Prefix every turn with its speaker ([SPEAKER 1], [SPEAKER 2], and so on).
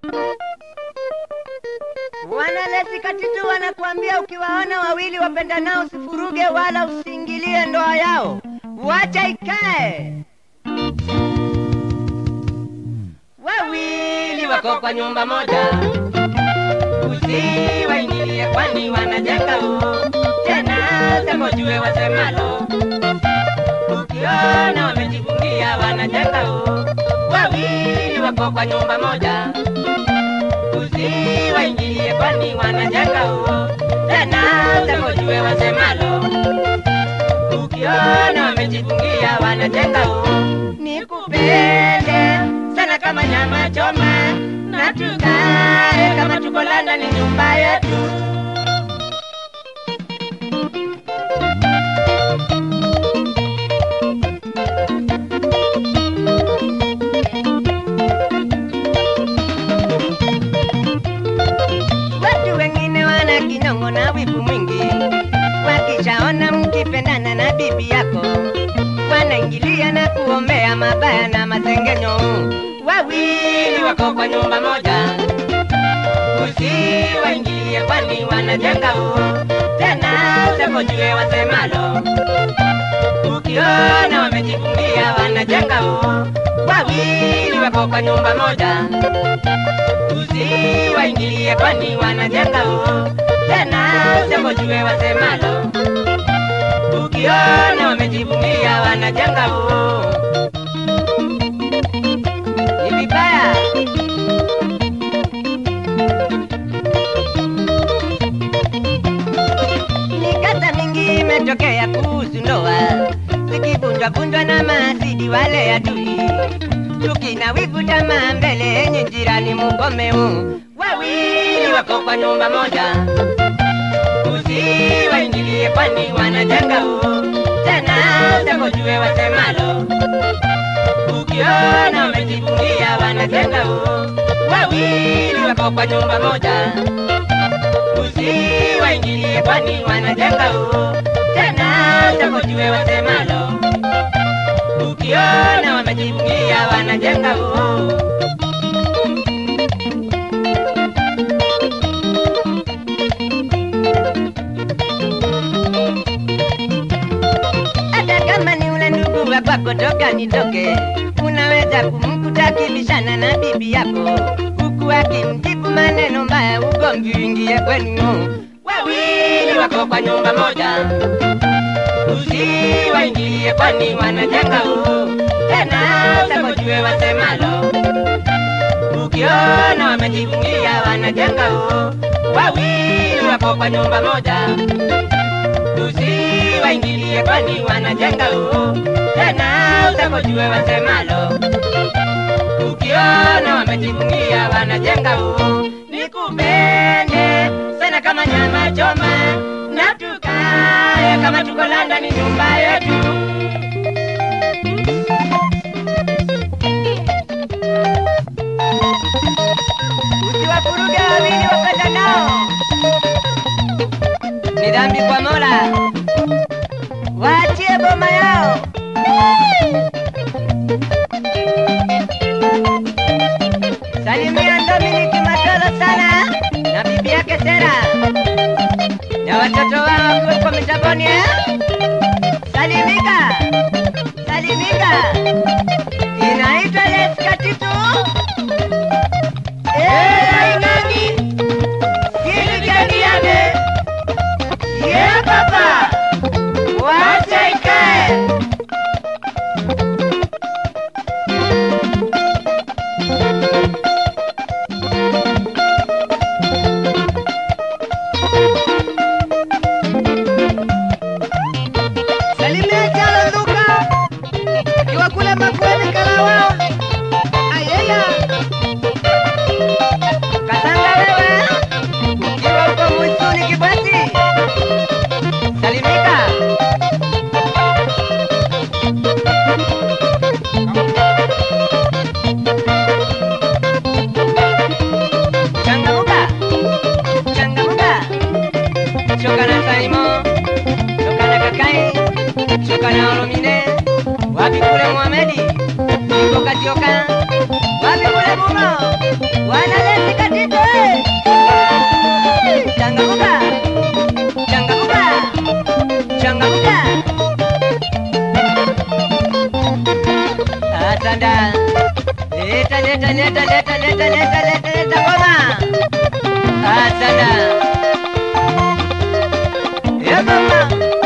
[SPEAKER 1] Wanalezi katitu wanakuambia ukiwaona wawili wapendanao usifuruge wala usiingilie ndoa yao. Wacha ikae. Wawili wako kwa nyumba moja, usiwaingilie kwani wanajenga huo. Tena usikojue wasemalo, ukiona wamejifungia wanajenga huo. Wawili wako kwa nyumba moja, usiwaingilie kwani wanajenga huo. Tena usikojue wasemalo, ukiona wamejifungia wanajenga huo. Nikupende sana kama nyama choma, na tukae kama tuko London ni nyumba yetu. Watu wengine wana kinyongo na wivu mwingi, wakishaona mkipendana na bibi yako wanaingilia na kuombea mabaya na masengenyo. Wawili wako kwa nyumba moja, usiwaingilie kwani wanajenga huo. Tena usikojue wasemalo, ukiona wamejifungia wanajenga huo. Wawili wako kwa nyumba moja, usiwaingilie kwani wanajenga huo. Tena usikojue wasemalo, ukiona wamejifungia wanajenga huo. Ni vibaya. Mikasa mingi imetokea kuhusu ndoa, zikivunjwa na maasidi wale adui. Chuki na wivu tamaa mbele enyi jirani mukome huu. Wawili wako kwa nyumba moja, usiwaingilie kwani wanajenga huo. Tena usikojue wasemalo, ukiona wamejifungia wanajenga huo. Wawili wako kwa nyumba moja, usiwaingilie kwani wanajenga huo. Tena usikojue wasemalo, ukiona wamejifungia wanajenga huo. Kwako toka nitoke, unaweza kumkuta kibishana na bibi yako, huku akimjibu maneno mbaya, ugomvi uingie kwenu. Wawili wako kwa nyumba moja, usiwaingilie kwani wanajenga huo. Tena usikojue wasemalo, ukiona wamejifungia wanajenga huo. Wawili wako kwa nyumba moja, usiwaingilie kwani wanajenga huo. Tena usikojue wasemalo, ukiona wamejifungia wanajenga huo. Nikupende sana kama nyama choma, na tukae kama tuko London ni nyumba yetu. Usiwafuruge wawili wapendanao, ni dhambi kwa Mola. Waachie boma yao. Salimia Dominiki Matolo sana na bibi yake Sera na watoto wao kwa Misaboni. Salimika, salimika. Inaitwa Leskatitu. Ingani kili jadiane. Yeah papa, wacha ikae. Salimia Jalo Luka, akiwa kule Makueni Kalawa. Ayaya. Atanda. Leta leta leta leta leta leta leta leta ngoma. Atanda. Ya mama.